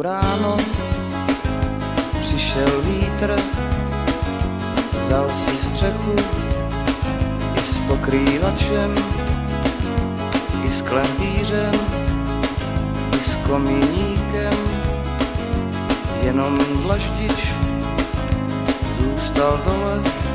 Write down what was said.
Ráno přišel vítr, vzal si střechu i s pokrývačem, i s klempířem, i s komíníkem. Jenom dlaždič zůstal dole.